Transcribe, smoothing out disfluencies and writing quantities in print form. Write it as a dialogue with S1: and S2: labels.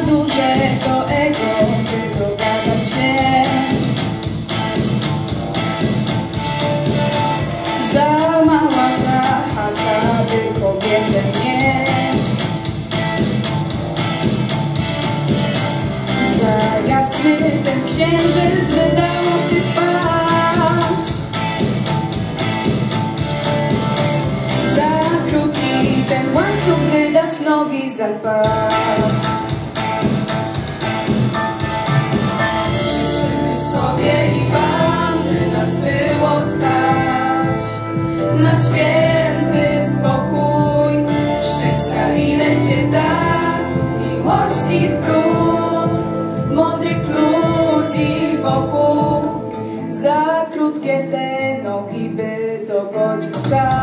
S1: dużego ego, by dogadać się. Za mała chata, by kobietę mieć. Za jasny ten księżyc wydało się spać. Za krótki ten łańcuch, by dać nogi za pas. Sobie i wam, by nas było stać na święty spokój, szczęścia ile się da, miłości w brud, mądrych ludzi wokół. Za krótkie te nogi, by dogonić czas.